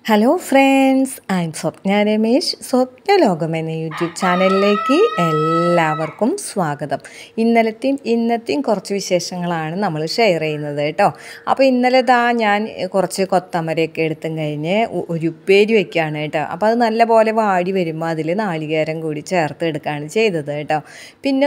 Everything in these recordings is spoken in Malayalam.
Hello friends, I am Swapna Ramesh. Swapna ലോകം എന്ന യൂട്യൂബ് ചാനലിലേക്ക് എല്ലാവർക്കും സ്വാഗതം. ഇന്നത്തെയും കുറച്ച് വിശേഷങ്ങളാണ് നമ്മൾ ഷെയർ ചെയ്യുന്നത് കേട്ടോ. അപ്പോൾ ഇന്നലെ ഞാൻ കുറച്ച് കൊത്തമരയൊക്കെ എടുത്തും കഴിഞ്ഞ് ഒരു ഉപ്പേരി വയ്ക്കുകയാണ് കേട്ടോ. അപ്പോൾ അത് നല്ലപോലെ വാടി വരുമ്പോൾ അതിൽ നാളികേരം കൂടി ചേർത്ത് എടുക്കുകയാണ് ചെയ്തത് കേട്ടോ. പിന്നെ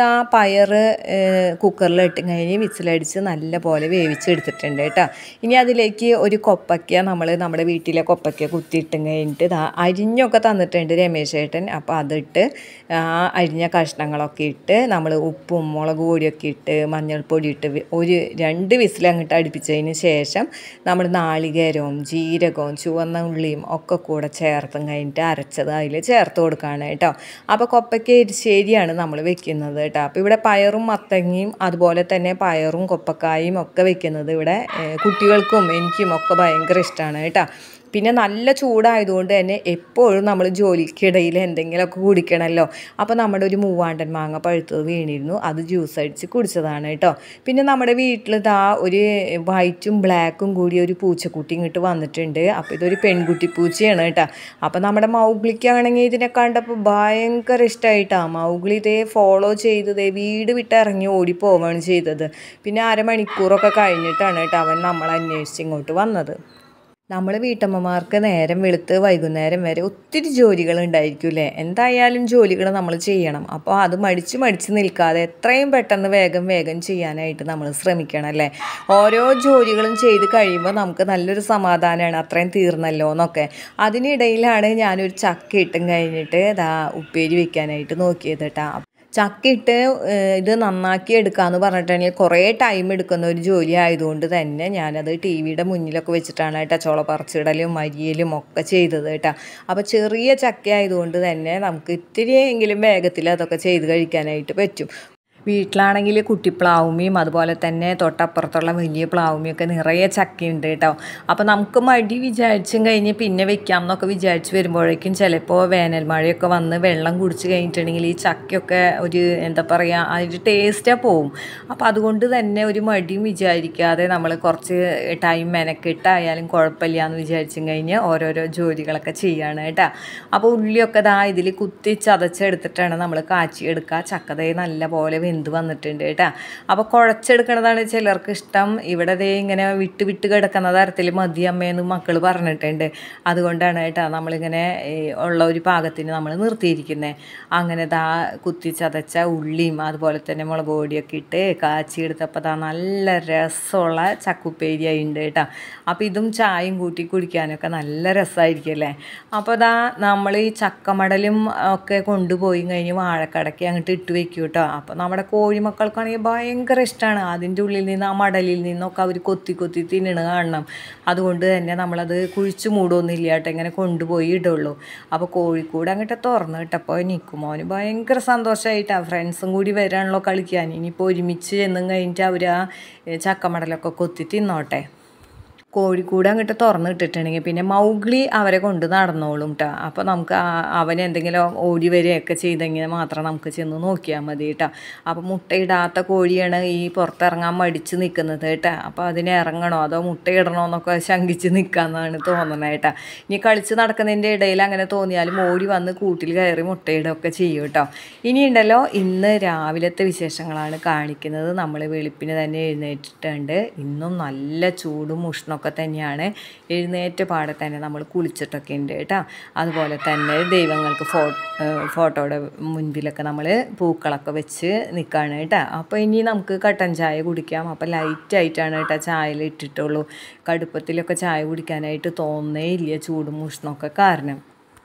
പയർ കുക്കറിൽ ഇട്ടും കഴിഞ്ഞ് വിസിലടിച്ച് നല്ലപോലെ വേവിച്ചെടുത്തിട്ടുണ്ട് കേട്ടോ. ഇനി അതിലേക്ക് ഒരു കൊപ്പയ്ക്ക നമ്മുടെ വീട്ടിലെ കൊപ്പയ്ക്ക കുത്തിയിട്ടും കഴിഞ്ഞിട്ട് അരിഞ്ഞൊക്കെ തന്നിട്ടുണ്ട് രമേശ് ചേട്ടൻ. അപ്പോൾ അതിട്ട് അരിഞ്ഞ കഷ്ണങ്ങളൊക്കെ ഇട്ട് നമ്മൾ ഉപ്പും മുളക് പൊടിയൊക്കെ ഇട്ട് മഞ്ഞൾപ്പൊടി ഇട്ട് ഒരു 2 വിസിൽ അങ്ങോട്ട് അടുപ്പിച്ചതിന് ശേഷം നമ്മൾ നാളികേരവും ജീരകവും ചുവന്ന ഉള്ളിയും ഒക്കെ കൂടെ ചേർത്തും കഴിഞ്ഞിട്ട് അരച്ചത് അതിൽ ചേർത്ത് കൊടുക്കുകയാണ് കേട്ടോ. അപ്പോൾ കൊപ്പയ്ക്ക എരിശ്ശേരിയാണ് നമ്മൾ വെക്കുന്നത് കേട്ടോ. അപ്പോൾ ഇവിടെ പയറും മത്തങ്ങയും അതുപോലെ തന്നെ പയറും കൊപ്പക്കായും ഒക്കെ വെക്കുന്നത് ഇവിടെ കുട്ടികൾക്കും എനിക്കും ഒക്കെ ഭയങ്കര ഇഷ്ടമാണ് കേട്ടോ. പിന്നെ നല്ല ചൂടായതുകൊണ്ട് തന്നെ എപ്പോഴും നമ്മൾ ജോലിക്കിടയിൽ എന്തെങ്കിലുമൊക്കെ കുടിക്കണമല്ലോ. അപ്പോൾ നമ്മുടെ ഒരു മൂവാണ്ടൻ മാങ്ങ പഴുത്തത് വീണിരുന്നു, അത് ജ്യൂസ് അടിച്ച് കുടിച്ചതാണ് കേട്ടോ. പിന്നെ നമ്മുടെ വീട്ടിൽ ഒരു വൈറ്റും ബ്ലാക്കും കൂടി ഒരു പൂച്ചക്കുട്ടി ഇങ്ങോട്ട് വന്നിട്ടുണ്ട്. അപ്പോൾ ഇതൊരു പെൺകുട്ടി പൂച്ചയാണ് കേട്ടോ. അപ്പോൾ നമ്മുടെ മൗഗ്ലിക്കാണെങ്കിൽ ഇതിനെ കണ്ടപ്പോൾ ഭയങ്കര ഇഷ്ടമായിട്ടാണ്. മൗഗ്ലി ഫോളോ ചെയ്ത് വീട് വിട്ട് ഇറങ്ങി ഓടിപ്പോവുകയാണ് ചെയ്തത്. പിന്നെ അരമണിക്കൂറൊക്കെ കഴിഞ്ഞിട്ടാണ് കേട്ടോ അവൻ നമ്മളെ അന്വേഷിച്ച് ഇങ്ങോട്ട് വന്നത്. നമ്മൾ വീട്ടമ്മമാർക്ക് നേരം വെളുത്ത് വൈകുന്നേരം വരെ ഒത്തിരി ജോലികൾ ഉണ്ടായിരിക്കും അല്ലേ. എന്തായാലും ജോലികൾ നമ്മൾ ചെയ്യണം. അപ്പോൾ അത് മടിച്ച് നിൽക്കാതെ എത്രയും പെട്ടെന്ന് വേഗം ചെയ്യാനായിട്ട് നമ്മൾ ശ്രമിക്കണം അല്ലേ. ഓരോ ജോലികളും ചെയ്ത് കഴിയുമ്പോൾ നമുക്ക് നല്ലൊരു സമാധാനമാണ്, അത്രയും തീർന്നല്ലോ എന്നൊക്കെ. അതിനിടയിലാണ് ഞാനൊരു ചക്ക ഇട്ടും കഴിഞ്ഞിട്ട് ഉപ്പേരി വെക്കാനായിട്ട് നോക്കിയത് കേട്ടോ. ചക്കയിട്ട് ഇത് നന്നാക്കി എടുക്കാമെന്ന് പറഞ്ഞിട്ടുണ്ടെങ്കിൽ കുറേ ടൈം എടുക്കുന്ന ഒരു ജോലി ആയതുകൊണ്ട് തന്നെ ഞാനത് TV-യുടെ മുന്നിലൊക്കെ വെച്ചിട്ടാണ് കേട്ടോ ചോള പറിച്ചിടലും അരിയലും ഒക്കെ ചെയ്തത് കേട്ടോ. അപ്പോൾ ചെറിയ ചക്ക ആയതുകൊണ്ട് തന്നെ നമുക്ക് ഇത്തിരിയെങ്കിലും വേഗത്തിൽ അതൊക്കെ ചെയ്ത് കഴിക്കാനായിട്ട് പറ്റും. വീട്ടിലാണെങ്കിൽ കുട്ടിപ്ലാവുമ്മയും അതുപോലെ തന്നെ തൊട്ടപ്പുറത്തുള്ള വലിയ പ്ലാവുമ്മയൊക്കെ നിറയെ ചക്കയുണ്ട് കേട്ടോ. അപ്പോൾ നമുക്ക് മടി വിചാരിച്ചും കഴിഞ്ഞ് പിന്നെ വെക്കാം എന്നൊക്കെ വിചാരിച്ച് വരുമ്പോഴേക്കും ചിലപ്പോൾ വേനൽ മഴയൊക്കെ വന്ന് വെള്ളം കുടിച്ച് കഴിഞ്ഞിട്ടുണ്ടെങ്കിൽ ഈ ചക്കയൊക്കെ ഒരു അതിൻ്റെ ടേസ്റ്റേ പോവും. അപ്പോൾ അതുകൊണ്ട് തന്നെ ഒരു മടിയും വിചാരിക്കാതെ നമ്മൾ കുറച്ച് ടൈം മെനക്കെട്ടായാലും കുഴപ്പമില്ല എന്ന് വിചാരിച്ചും കഴിഞ്ഞ് ഓരോരോ ജോലികളൊക്കെ ചെയ്യാണ് കേട്ടോ. അപ്പോൾ ഉള്ളിയൊക്കെ ഇതിൽ കുത്തി ചതച്ചെടുത്തിട്ടാണ് നമ്മൾ കാച്ചിയെടുക്കുക. ചക്കതേ നല്ല പോലെ വെന്ത് വന്നിട്ടുണ്ട് കേട്ടോ. അപ്പോൾ കുഴച്ചെടുക്കണതാണ് ചിലർക്ക് ഇഷ്ടം. ഇവിടെ ഇങ്ങനെ വിട്ട് കിടക്കുന്ന തരത്തിൽ മതി അമ്മയെന്ന് മക്കൾ പറഞ്ഞിട്ടുണ്ട്. അതുകൊണ്ടാണ് കേട്ടോ നമ്മളിങ്ങനെ ഉള്ള ഒരു പാകത്തിന് നമ്മൾ നിർത്തിയിരിക്കുന്നത്. അങ്ങനെ കുത്തി ചതച്ച ഉള്ളിയും അതുപോലെ തന്നെ മുളക് പൊടിയൊക്കെ ഇട്ട് കാച്ചിയെടുത്തപ്പോൾ നല്ല രസമുള്ള ചക്കുപ്പേരിയായി ഉണ്ട് കേട്ടോ. അപ്പോൾ ഇതും ചായയും കൂട്ടി കുടിക്കാനൊക്കെ നല്ല രസമായിരിക്കും അല്ലേ. അപ്പോൾ നമ്മൾ ഈ ചക്കമടലും ഒക്കെ കൊണ്ടുപോയി കഴിഞ്ഞ് വാഴക്കടയ്ക്ക് അങ്ങോട്ട് ഇട്ട് വെക്കും കേട്ടോ. അപ്പോൾ നമ്മുടെ കോഴിമക്കൾക്കാണെങ്കിൽ ഭയങ്കര ഇഷ്ടമാണ്. അതിൻ്റെ ഉള്ളിൽ നിന്ന് ആ മടലിൽ നിന്നൊക്കെ അവർ കൊത്തി തിന്നണ കാണണം. അതുകൊണ്ട് തന്നെ നമ്മളത് കുഴിച്ചു മൂടൊന്നുമില്ല കേട്ടോ, ഇങ്ങനെ കൊണ്ടുപോയി ഇടുള്ളൂ. അപ്പോൾ കോഴിക്കൂട് അങ്ങോട്ട് തുറന്ന് കിട്ടപ്പോൾ നിൽക്കുമോന് ഭയങ്കര സന്തോഷമായിട്ടാണ്. ഫ്രണ്ട്സും കൂടി വരാണല്ലോ കളിക്കാൻ. ഇനിയിപ്പോൾ ഒരുമിച്ച് ചെന്നും കഴിഞ്ഞിട്ട് അവർ ആ ചക്കമടലൊക്കെ കൊത്തി തിന്നോട്ടെ. കോഴിക്കൂട് അങ്ങോട്ട് തുറന്നിട്ടിട്ടുണ്ടെങ്കിൽ പിന്നെ മൗഗ്ലി അവരെ കൊണ്ട് നടന്നോളും കേട്ടോ. അപ്പോൾ നമുക്ക് അവൻ എന്തെങ്കിലും ഓടി വരികയൊക്കെ ചെയ്തെങ്കിൽ മാത്രം നമുക്ക് ചെന്ന് നോക്കിയാൽ മതി കേട്ടോ. അപ്പോൾ മുട്ടയിടാത്ത കോഴിയാണ് ഈ പുറത്തിറങ്ങാൻ മടിച്ച് നിൽക്കുന്നത് കേട്ടോ. അപ്പോൾ അതിനെ ഇറങ്ങണോ അതോ മുട്ടയിടണോ എന്നൊക്കെ ശങ്കിച്ച് നിൽക്കാമെന്നാണ് തോന്നുന്നത് കേട്ടോ. ഇനി കളിച്ച് നടക്കുന്നതിൻ്റെ ഇടയിൽ അങ്ങനെ തോന്നിയാലും ഓടി വന്ന് കൂട്ടിൽ കയറി മുട്ടയിടൊക്കെ ചെയ്യും കേട്ടോ. ഇനിയുണ്ടല്ലോ, ഇന്ന് രാവിലത്തെ വിശേഷങ്ങളാണ് കാണിക്കുന്നത്. നമ്മൾ വെളുപ്പിന് തന്നെ എഴുന്നേറ്റിട്ടുണ്ട്. ഇന്നും നല്ല ചൂടും ഉഷ്ണമൊക്കെ തന്നെയാണ്. എഴുന്നേറ്റ പാടെ തന്നെ നമ്മൾ കുളിച്ചിട്ടൊക്കെ ഉണ്ട് കേട്ടോ. അതുപോലെ തന്നെ ദൈവങ്ങൾക്ക് ഫോട്ടോയുടെ മുൻപിലൊക്കെ നമ്മൾ പൂക്കളൊക്കെ വെച്ച് നിൽക്കുകയാണ് കേട്ടോ. അപ്പോൾ ഇനി നമുക്ക് കട്ടൻ ചായ കുടിക്കാം. അപ്പോൾ ലൈറ്റായിട്ടാണ് കേട്ടോ ചായയിൽ ഇട്ടിട്ടുള്ളൂ. കടുപ്പത്തിലൊക്കെ ചായ കുടിക്കാനായിട്ട് തോന്നേ ഇല്ല, ചൂടും ഉഷ്ണമൊക്കെ കാരണം.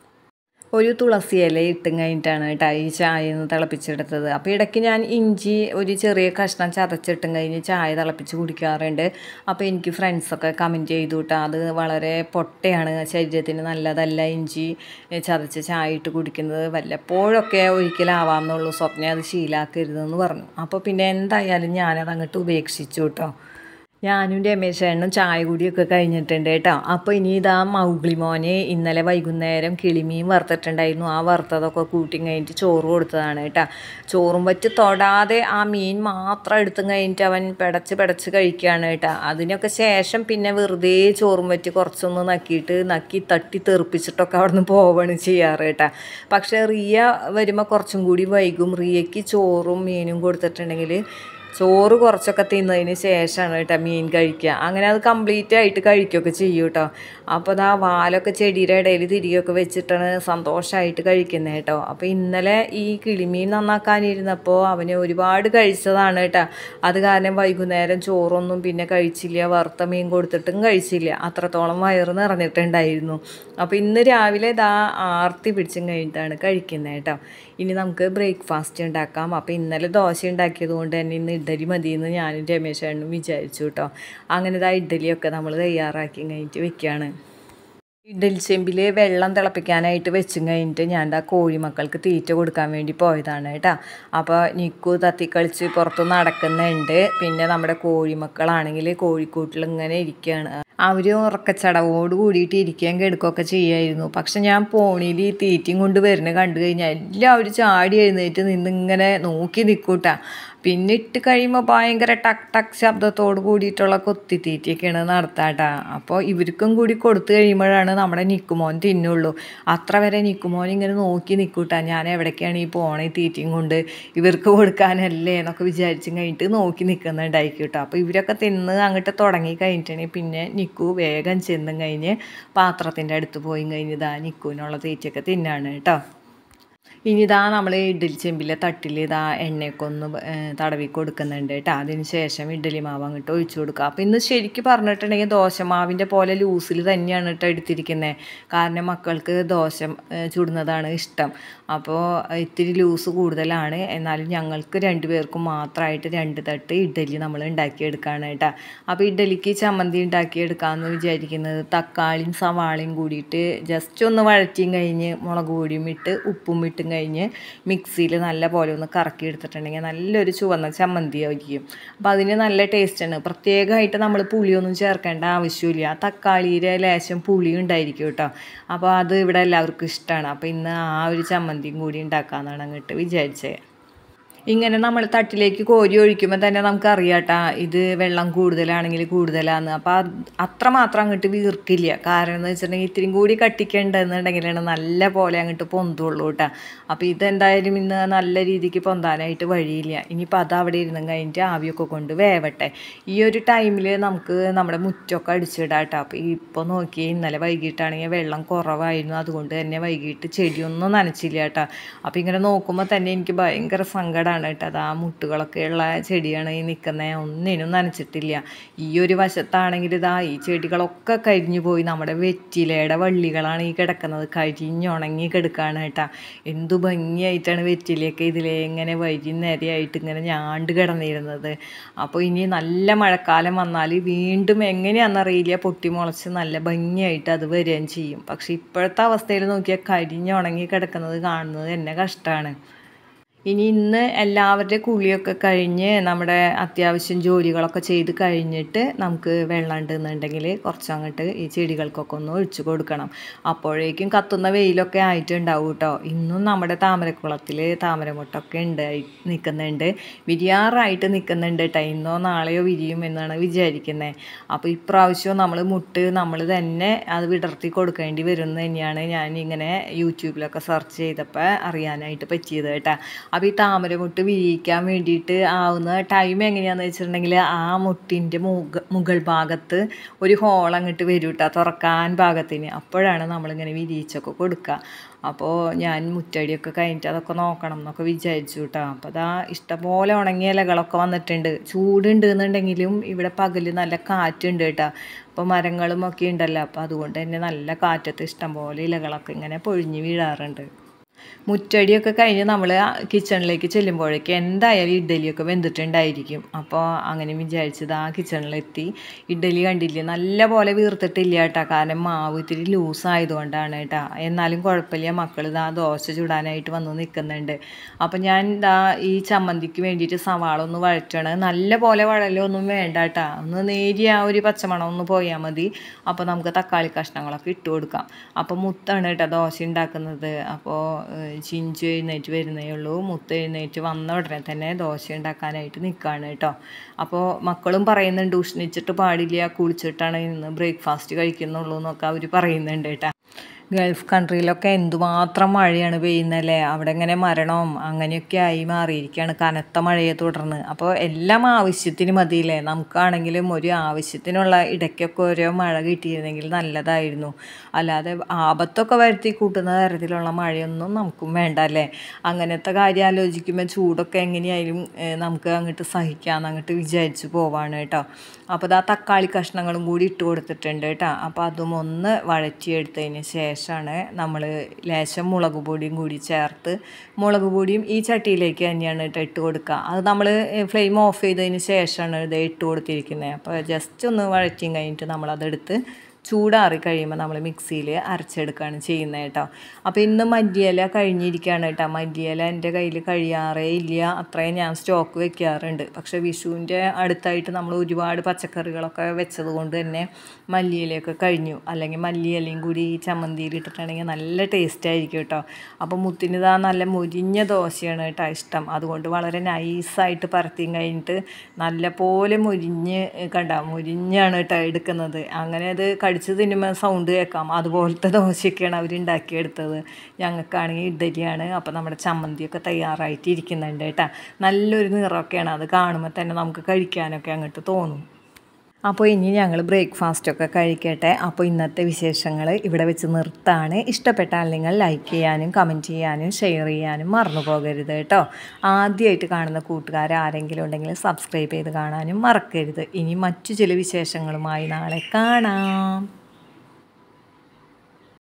ഒരു തുളസി ഇല ഇട്ടും കഴിഞ്ഞിട്ടാണ് കേട്ടോ ഈ ചായ തിളപ്പിച്ചെടുത്തത്. അപ്പോൾ ഇടയ്ക്ക് ഞാൻ ഇഞ്ചി ഒരു ചെറിയ കഷ്ണം ചതച്ചിട്ടും കഴിഞ്ഞ് ചായ തിളപ്പിച്ച് കുടിക്കാറുണ്ട്. അപ്പോൾ എനിക്ക് ഫ്രണ്ട്സൊക്കെ കമൻറ്റ് ചെയ്തു കേട്ടോ, അത് വളരെ പൊട്ടയാണ്, ശരീരത്തിന് നല്ലതല്ല ഇഞ്ചി ചതച്ച് ചായ ഇട്ട് കുടിക്കുന്നത്, വല്ലപ്പോഴൊക്കെ ഒരിക്കലാവാമെന്നുള്ളൂ, സ്വപ്നം അത് ശീലാക്കരുതെന്ന് പറഞ്ഞു. അപ്പോൾ പിന്നെ എന്തായാലും ഞാനത് അങ്ങോട്ട് ഉപേക്ഷിച്ചു കേട്ടോ. ഞാനും രമേശേട്ടനും ചായ കുടിയൊക്കെ കഴിഞ്ഞിട്ടുണ്ട് കേട്ടോ. അപ്പോൾ ഇനി ഇതാ മൗഗ്ലി മോന് ഇന്നലെ വൈകുന്നേരം കിളിമീൻ വറുത്തിട്ടുണ്ടായിരുന്നു. ആ വറുത്തതൊക്കെ കൂട്ടി കഴിഞ്ഞിട്ട് ചോറ് കൊടുത്തതാണ് കേട്ടോ. ചോറും പറ്റി തൊടാതെ ആ മീൻ മാത്രം എടുത്തും കഴിഞ്ഞിട്ട് അവൻ പിടച്ച് കഴിക്കുകയാണ് കേട്ടോ. അതിനൊക്കെ ശേഷം പിന്നെ വെറുതെ ചോറും പറ്റി കുറച്ചൊന്ന് നക്കി തട്ടി തെറിപ്പിച്ചിട്ടൊക്കെ അവിടെ നിന്ന് പോവുകയാണ് ചെയ്യാറ് കേട്ടോ. പക്ഷേ റിയ വരുമ്പോൾ കുറച്ചും കൂടി വൈകും. റിയയ്ക്ക് ചോറും മീനും കൊടുത്തിട്ടുണ്ടെങ്കിൽ ചോറ് കുറച്ചൊക്കെ തിന്നതിന് ശേഷമാണ് കേട്ടോ മീൻ കഴിക്കുക. അങ്ങനെ അത് കംപ്ലീറ്റ് ആയിട്ട് കഴിക്കുകയൊക്കെ ചെയ്യും കേട്ടോ. അപ്പോൾ അത് ആ വാലൊക്കെ ചെടിയുടെ ഇടയിൽ തിരികെയൊക്കെ വെച്ചിട്ടാണ് സന്തോഷമായിട്ട് കഴിക്കുന്നത് കേട്ടോ. അപ്പോൾ ഇന്നലെ ഈ കിളിമീൻ നന്നാക്കാനിരുന്നപ്പോൾ അവന് ഒരുപാട് കഴിച്ചതാണ് കേട്ടോ. അത് കാരണം വൈകുന്നേരം ചോറൊന്നും പിന്നെ കഴിച്ചില്ല, വറുത്ത മീൻ കൊടുത്തിട്ടും കഴിച്ചില്ല. അത്രത്തോളം വയറ് നിറഞ്ഞിട്ടുണ്ടായിരുന്നു. അപ്പോൾ ഇന്ന് രാവിലെ ഇതാ ആർത്തി പിടിച്ചും കഴിഞ്ഞിട്ടാണ് കഴിക്കുന്നത് കേട്ടോ. ഇനി നമുക്ക് ബ്രേക്ക്ഫാസ്റ്റ് ഉണ്ടാക്കാം. അപ്പോൾ ഇന്നലെ ദോശ ഉണ്ടാക്കിയത് കൊണ്ട് തന്നെ ഇന്ന് ഇഡ്ഡലി മതിയെന്ന് ഞാനും രമേശേട്ടനും വിചാരിച്ചു കേട്ടോ. അങ്ങനെ ഇതാ ഇഡ്ഡലിയൊക്കെ നമ്മൾ തയ്യാറാക്കി കഴിഞ്ഞിട്ട് വെക്കുകയാണ്. ഇഡ്ഡലി ചെമ്പിൽ വെള്ളം തിളപ്പിക്കാനായിട്ട് വെച്ചും കഴിഞ്ഞിട്ട് ഞാൻ എന്താ കോഴിമക്കൾക്ക് തീറ്റ കൊടുക്കാൻ വേണ്ടി പോയതാണ് കേട്ടോ. അപ്പോൾ നിക്കു തത്തിക്കളിച്ച് പുറത്ത് നടക്കുന്നുണ്ട്. പിന്നെ നമ്മുടെ കോഴിമക്കളാണെങ്കിൽ കോഴിക്കൂട്ടിൽ ഇങ്ങനെ ഇരിക്കുകയാണ്. അവർ ഉറക്കച്ചടവോട് കൂടിയിട്ട് ഇരിക്കുകയും കിടക്കുകയൊക്കെ ചെയ്യുമായിരുന്നു. പക്ഷെ ഞാൻ പോണിയിൽ ഈ തീറ്റയും കൊണ്ട് വരുന്നത് കണ്ടു കഴിഞ്ഞാൽ എല്ലാവരും ചാടി എഴുന്നേറ്റ് നിന്നിങ്ങനെ നോക്കി നിൽക്കൂട്ടാ. പിന്നെ ഇട്ട് കഴിയുമ്പോൾ ഭയങ്കര ടക്ക് ടക്ക് ശബ്ദത്തോട് കൂടിയിട്ടുള്ള കൊത്തിത്തീറ്റയൊക്കെയാണ് നടത്താട്ടാ. അപ്പോൾ ഇവർക്കും കൂടി കൊടുത്തു കഴിയുമ്പോഴാണ് നമ്മുടെ നിക്കുമോൻ തിന്നുള്ളൂ. അത്ര വരെ നിക്കുമോൻ ഇങ്ങനെ നോക്കി നിൽക്കൂട്ടാ. ഞാൻ എവിടേക്കാണ് ഈ പോണേ തീറ്റയും കൊണ്ട്, ഇവർക്ക് കൊടുക്കാനല്ലേ എന്നൊക്കെ വിചാരിച്ചും കഴിഞ്ഞിട്ട് നോക്കി നിൽക്കുന്നുണ്ടായിരിക്കും കേട്ടോ. അപ്പോൾ ഇവരൊക്കെ തിന്ന് അങ്ങോട്ട് തുടങ്ങി കഴിഞ്ഞിട്ടുണ്ടെങ്കിൽ പിന്നെ നിക്കു വേഗം ചെന്നും കഴിഞ്ഞ് പാത്രത്തിൻ്റെ അടുത്ത് പോയി കഴിഞ്ഞിതാ നിക്കുവിനുള്ള തീറ്റയൊക്കെ തിന്നാണ് കേട്ടോ. ഇനി ഇതാ നമ്മൾ ഇഡ്ഡലി ചെമ്പിലെ തട്ടിൽ ഇതാ എണ്ണയൊക്കെ ഒന്ന് തടവി കൊടുക്കുന്നുണ്ട് കേട്ടോ. അതിന് ശേഷം ഇഡ്ഡലി മാവ് അങ്ങോട്ട് ഒഴിച്ചു കൊടുക്കുക. അപ്പോൾ ഇന്ന് ശരിക്കും പറഞ്ഞിട്ടുണ്ടെങ്കിൽ ദോശമാവിൻ്റെ പോലെ ലൂസിൽ തന്നെയാണ് കേട്ടോ എടുത്തിരിക്കുന്നത്. കാരണം മക്കൾക്ക് ദോശ ചുടുന്നതാണ് ഇഷ്ടം. അപ്പോൾ ഇത്തിരി ലൂസ് കൂടുതലാണ്. എന്നാലും ഞങ്ങൾക്ക് രണ്ടുപേർക്കും മാത്രമായിട്ട് 2 തട്ട് ഇഡ്ഡലി നമ്മൾ ഉണ്ടാക്കിയെടുക്കുകയാണ് കേട്ടോ. അപ്പോൾ ഇഡ്ഡലിക്ക് ചമ്മന്തി ഉണ്ടാക്കിയെടുക്കാമെന്ന് വിചാരിക്കുന്നത് തക്കാളിയും സവാളയും കൂടിയിട്ട് ജസ്റ്റ് ഒന്ന് വഴറ്റിയും കഴിഞ്ഞ് മുളക് പൊടിയും ഇട്ട് ഉപ്പും ഇട്ടും കഴിഞ്ഞ് മിക്സിയിൽ നല്ല പോലെ ഒന്ന് കറക്കി എടുത്തിട്ടുണ്ടെങ്കിൽ നല്ലൊരു ചുവന്ന ചമ്മന്തി ആയിരിക്കും. അപ്പോൾ അതിന് നല്ല ടേസ്റ്റാണ്. പ്രത്യേകമായിട്ട് നമ്മൾ പുളിയൊന്നും ചേർക്കേണ്ട ആവശ്യമില്ല. തക്കാളിയുടെ ലേശം പുളി ഉണ്ടായിരിക്കും കേട്ടോ. അപ്പോൾ അത് ഇവിടെ എല്ലാവർക്കും ഇഷ്ടമാണ്. അപ്പോൾ ഇന്ന് ആ ഒരു ചമ്മന്തിയും കൂടി ഉണ്ടാക്കാമെന്നാണ് അങ്ങോട്ട് വിചാരിച്ചത്. ഇങ്ങനെ നമ്മൾ തട്ടിലേക്ക് കോരി ഒഴിക്കുമ്പോൾ തന്നെ നമുക്കറിയാം കേട്ടോ ഇത് വെള്ളം കൂടുതലാണെങ്കിൽ കൂടുതലാന്ന്. അപ്പോൾ അത്രമാത്രം അങ്ങോട്ട് വീർക്കില്ല. കാരണം എന്ന് വെച്ചിട്ടുണ്ടെങ്കിൽ ഇത്തിരിയും കൂടി കട്ടിക്കേണ്ടതെന്നുണ്ടെങ്കിലാണ് നല്ല പോലെ അങ്ങോട്ട് പൊന്തുള്ളൂ കേട്ടോ. അപ്പോൾ ഇതെന്തായാലും ഇന്ന് നല്ല രീതിക്ക് പൊന്താനായിട്ട് വഴിയില്ല. ഇനിയിപ്പോൾ അത് അവിടെ ഇരുന്നും കഴിഞ്ഞിട്ട് ആവിയൊക്കെ കൊണ്ട് വേവട്ടെ. ഈ ഒരു ടൈമിൽ നമുക്ക് നമ്മുടെ മുറ്റമൊക്കെ അടിച്ചിടാം കേട്ടോ. അപ്പോൾ ഇപ്പോൾ നോക്കി ഇന്നലെ വൈകിട്ടാണെങ്കിൽ വെള്ളം കുറവായിരുന്നു. അതുകൊണ്ട് തന്നെ വൈകിട്ട് ചെടിയൊന്നും നനച്ചില്ല കേട്ടോ. അപ്പോൾ ഇങ്ങനെ നോക്കുമ്പോൾ തന്നെ എനിക്ക് ഭയങ്കര സങ്കടമാണ് കേട്ടോ. അത് ആ മുട്ടുകളൊക്കെ ഉള്ള ചെടിയാണ് ഈ നിൽക്കുന്നത്. ഒന്നിനും നനച്ചിട്ടില്ല. ഈ ഒരു വശത്താണെങ്കിൽ ഇതാ ഈ ചെടികളൊക്കെ കരിഞ്ഞു പോയി. നമ്മുടെ വെറ്റിലയുടെ വള്ളികളാണ് ഈ കിടക്കുന്നത്. കരിഞ്ഞുണങ്ങി കിടക്കുകയാണ് കേട്ടോ. എന്തു ഭംഗിയായിട്ടാണ് വെറ്റിലയൊക്കെ ഇതിലെ ഇങ്ങനെ വൈകുന്നേരമായിട്ട് ഇങ്ങനെ ഞാണ്ട് കിടന്നിരുന്നത്. അപ്പോൾ ഇനി നല്ല മഴക്കാലം വന്നാൽ വീണ്ടും എങ്ങനെയാണെന്നറിയില്ല പൊട്ടിമുളച്ച് നല്ല ഭംഗിയായിട്ട് അത് വരികയും ചെയ്യും. പക്ഷെ ഇപ്പോഴത്തെ അവസ്ഥയിൽ നോക്കിയാൽ കരിഞ്ഞുണങ്ങി കിടക്കുന്നത് കാണുന്നത് എന്നെ കഷ്ടമാണ്. ഇന്ന് എല്ലാവരുടെ കുളിയൊക്കെ കഴിഞ്ഞ് നമ്മുടെ അത്യാവശ്യം ജോലികളൊക്കെ ചെയ്ത് കഴിഞ്ഞിട്ട് നമുക്ക് വെള്ളം ഉണ്ടെന്നുണ്ടെങ്കിൽ കുറച്ചങ്ങോട്ട് ഈ ചെടികൾക്കൊക്കെ ഒന്ന് ഒഴിച്ചു കൊടുക്കണം. അപ്പോഴേക്കും കത്തുന്ന വെയിലൊക്കെ ആയിട്ടുണ്ടാവും കേട്ടോ. ഇന്നും നമ്മുടെ താമരക്കുളത്തിൽ താമരമുട്ടൊക്കെ നിൽക്കുന്നുണ്ട്. വിരിയാറായിട്ട് നിൽക്കുന്നുണ്ട് കേട്ടോ. ഇന്നോ നാളെയോ വിരിയും എന്നാണ് വിചാരിക്കുന്നത്. അപ്പോൾ ഇപ്രാവശ്യം നമ്മൾ തന്നെ അത് വിടർത്തി കൊടുക്കേണ്ടി വരും എന്ന് തന്നെയാണ് ഞാനിങ്ങനെ യൂട്യൂബിലൊക്കെ സെർച്ച് ചെയ്തപ്പോൾ അറിയാനായിട്ട് പറ്റിയത് കേട്ടോ. അപ്പോൾ ഈ താമരമുട്ട് വിരിയിക്കാൻ വേണ്ടിയിട്ട് ആവുന്ന ടൈം എങ്ങനെയാണെന്ന് വെച്ചിട്ടുണ്ടെങ്കിൽ ആ മുട്ടിൻ്റെ മുകൾ ഭാഗത്ത് ഒരു ഹോൾ അങ്ങോട്ട് വരും കേട്ടോ തുറക്കാൻ പാകത്തിന്. അപ്പോഴാണ് നമ്മളിങ്ങനെ വിരിയിച്ചൊക്കെ കൊടുക്കുക. അപ്പോൾ ഞാൻ മുറ്റടിയൊക്കെ കഴിഞ്ഞിട്ട് അതൊക്കെ നോക്കണം എന്നൊക്കെ വിചാരിച്ചു കേട്ടോ. അപ്പോൾ അതാ ഇഷ്ടംപോലെ ഉണങ്ങിയ ഇലകളൊക്കെ വന്നിട്ടുണ്ട്. ചൂടുണ്ട് എന്നുണ്ടെങ്കിലും ഇവിടെ പകൽ നല്ല കാറ്റുണ്ട് കേട്ടോ. അപ്പോൾ മരങ്ങളും ഒക്കെ ഉണ്ടല്ലോ. അപ്പോൾ അതുകൊണ്ട് തന്നെ നല്ല കാറ്റത്ത് ഇഷ്ടംപോലെ ഇലകളൊക്കെ ഇങ്ങനെ പൊഴിഞ്ഞ് വീഴാറുണ്ട്. മുറ്റടിയൊക്കെ കഴിഞ്ഞ് നമ്മൾ കിച്ചണിലേക്ക് ചെല്ലുമ്പോഴേക്ക് എന്തായാലും ഇഡ്ഡലിയൊക്കെ വെന്തിട്ടുണ്ടായിരിക്കും. അപ്പോൾ അങ്ങനെ വിചാരിച്ചത് ആ കിച്ചണിലെത്തി. ഇഡ്ഡലി കണ്ടില്ലേ, നല്ല പോലെ വീർത്തിട്ടില്ല കേട്ടോ, കാരണം മാവ് ഇത്തിരി ലൂസായതുകൊണ്ടാണ് കേട്ടോ. എന്നാലും കുഴപ്പമില്ല, മക്കൾ ഇതാ ദോശ ചുടാനായിട്ട് വന്ന് നിൽക്കുന്നുണ്ട്. അപ്പം ഞാൻ ഇതാ ഈ ചമ്മന്തിക്ക് വേണ്ടിയിട്ട് സവാള ഒന്ന് വഴറ്റണം. നല്ല പോലെ വഴലൊന്നും വേണ്ട കേട്ടോ, ഒന്ന് നേരിയ ആ ഒരു പച്ചമണം ഒന്ന് പോയാൽ മതി. അപ്പോൾ നമുക്ക് തക്കാളി കഷ്ണങ്ങളൊക്കെ ഇട്ട് കൊടുക്കാം. അപ്പോൾ മുത്താണ് കേട്ടോ ദോശ ഉണ്ടാക്കുന്നത്. അപ്പോൾ ചിഞ്ചു എഴുന്നേറ്റ് വരുന്നേ ഉള്ളൂ. മുത്ത് എഴുന്നേറ്റ് വന്ന ഉടനെ തന്നെ ദോശ ഉണ്ടാക്കാനായിട്ട് നിൽക്കുകയാണ് കേട്ടോ. അപ്പോൾ മക്കളും പറയുന്നുണ്ട് ഉഷ്ണിച്ചിട്ട് പാടില്ല, കുളിച്ചിട്ടാണ് ഇന്ന് ബ്രേക്ക്ഫാസ്റ്റ് കഴിക്കുന്നുള്ളൂ എന്നൊക്കെ അവർ പറയുന്നുണ്ട് കേട്ടോ. ഗൾഫ് കൺട്രിയിലൊക്കെ എന്തുമാത്രം മഴയാണ് പെയ്യുന്നല്ലേ, അവിടെ ഇങ്ങനെ മരണവും അങ്ങനെയൊക്കെ ആയി മാറിയിരിക്കുകയാണ് കനത്ത മഴയെ തുടർന്ന്. അപ്പോൾ എല്ലാം ആവശ്യത്തിന് മതിയില്ലേ, നമുക്കാണെങ്കിലും ഒരു ആവശ്യത്തിനുള്ള ഇടയ്ക്കൊക്കെ ഓരോ മഴ കിട്ടിയിരുന്നെങ്കിൽ നല്ലതായിരുന്നു. അല്ലാതെ ആപത്തൊക്കെ വരുത്തി കൂട്ടുന്ന തരത്തിലുള്ള മഴയൊന്നും നമുക്കും വേണ്ട അല്ലേ. അങ്ങനത്തെ കാര്യം ആലോചിക്കുമ്പോൾ ചൂടൊക്കെ എങ്ങനെയായാലും നമുക്ക് അങ്ങോട്ട് സഹിക്കാമെന്ന് അങ്ങോട്ട് വിചാരിച്ച് പോവാണ് കേട്ടോ. അപ്പോൾ ആ തക്കാളി കഷ്ണങ്ങളും കൂടി ഇട്ട് കൊടുത്തിട്ടുണ്ട് കേട്ടോ. അപ്പോൾ അതും ഒന്ന് വഴറ്റിയെടുത്തതിന് ശേഷമാണ് നമ്മൾ ലേശം മുളക് പൊടിയും കൂടി ചേർത്ത്, മുളക് പൊടിയും ഈ ചട്ടിയിലേക്ക് തന്നെയാണ് ഇട്ട് കൊടുക്കുക. അത് നമ്മൾ ഫ്ലെയിം ഓഫ് ചെയ്തതിന് ശേഷമാണ് ഇത് ഇട്ട് കൊടുത്തിരിക്കുന്നത്. അപ്പോൾ ജസ്റ്റ് ഒന്ന് വഴറ്റിയും കഴിഞ്ഞിട്ട് നമ്മളതെടുത്ത് ചൂടാറി കഴിയുമ്പോൾ നമ്മൾ മിക്സിയിൽ അരച്ചെടുക്കുകയാണ് ചെയ്യുന്നത് കേട്ടോ. അപ്പോൾ ഇന്ന് മല്ലിയില കഴിഞ്ഞിരിക്കുകയാണ് കേട്ടോ. മല്ലിയില എൻ്റെ കയ്യിൽ കഴിയാറേ ഇല്ല, അത്രയും ഞാൻ സ്റ്റോക്ക് വെക്കാറുണ്ട്. പക്ഷേ വിഷുവിൻ്റെ അടുത്തായിട്ട് നമ്മൾ ഒരുപാട് പച്ചക്കറികളൊക്കെ വെച്ചത് കൊണ്ട് തന്നെ മല്ലിയിലയൊക്കെ കഴിഞ്ഞു. അല്ലെങ്കിൽ മല്ലിയിലയും കൂടി ഈ ചമ്മന്തിയിൽ ഇട്ടിട്ടുണ്ടെങ്കിൽ നല്ല ടേസ്റ്റ് ആയിരിക്കും കേട്ടോ. അപ്പോൾ മുത്തിനിതാ നല്ല മുരിഞ്ഞ ദോശയാണ് കേട്ടോ ഇഷ്ടം. അതുകൊണ്ട് വളരെ നൈസായിട്ട് പരത്തിയും കഴിഞ്ഞിട്ട് നല്ല പോലെ മുരിഞ്ഞാണ് കേട്ടോ എടുക്കുന്നത്. അങ്ങനെ അത് കടിച്ച് തിന്നുമ്പോൾ സൗണ്ട് കേൾക്കാം, അതുപോലത്തെ ദോശയൊക്കെയാണ് അവരുണ്ടാക്കിയെടുത്തത്. ഞങ്ങൾക്കാണെങ്കിൽ ഇഡ്ഡലിയാണ്. അപ്പോൾ നമ്മുടെ ചമ്മന്തിയൊക്കെ തയ്യാറായിട്ട് ഇരിക്കുന്നുണ്ട് കേട്ടോ. നല്ലൊരു നിറമൊക്കെയാണ്, അത് കാണുമ്പോൾ തന്നെ നമുക്ക് കഴിക്കാനൊക്കെ അങ്ങോട്ട് തോന്നും. അപ്പോൾ ഇനി ഞങ്ങൾ ബ്രേക്ക്ഫാസ്റ്റൊക്കെ കഴിക്കട്ടെ. അപ്പോൾ ഇന്നത്തെ വിശേഷങ്ങൾ ഇവിടെ വെച്ച് നിർത്താണ്. ഇഷ്ടപ്പെട്ടാൽ നിങ്ങൾ ലൈക്ക് ചെയ്യാനും കമൻറ്റ് ചെയ്യാനും ഷെയർ ചെയ്യാനും മറന്നു പോകരുത് കേട്ടോ. ആദ്യമായിട്ട് കാണുന്ന കൂട്ടുകാർ ആരെങ്കിലും ഉണ്ടെങ്കിൽ സബ്സ്ക്രൈബ് ചെയ്ത് കാണാനും മറക്കരുത്. ഇനി മറ്റു ചില വിശേഷങ്ങളുമായി നാളെ കാണാം.